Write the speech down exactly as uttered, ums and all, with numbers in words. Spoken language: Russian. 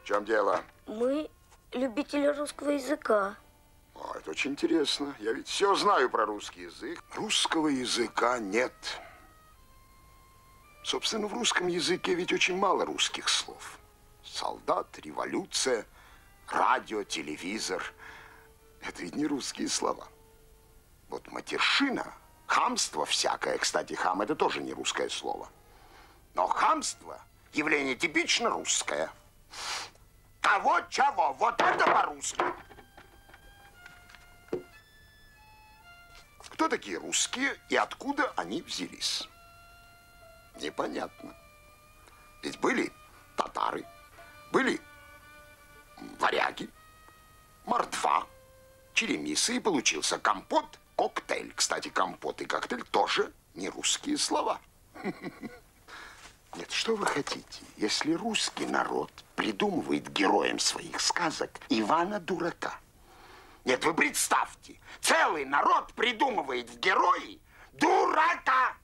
чем дело? Мы любители русского языка. О, это очень интересно. Я ведь все знаю про русский язык. Русского языка нет. Собственно, в русском языке ведь очень мало русских слов. Солдат, революция, радио, телевизор. Это ведь не русские слова. Вот матершина, хамство всякое. Кстати, хам – это тоже не русское слово. Но хамство – явление типично русское. Кого-чего, вот это по-русски. Кто такие русские и откуда они взялись? Непонятно. Ведь были татары, были варяги, мордва, черемисы, и получился компот, коктейль. Кстати, компот и коктейль тоже не русские слова. Нет, что вы хотите, если русский народ придумывает героям своих сказок Ивана Дурака? Нет, вы представьте, целый народ придумывает в герои дурака.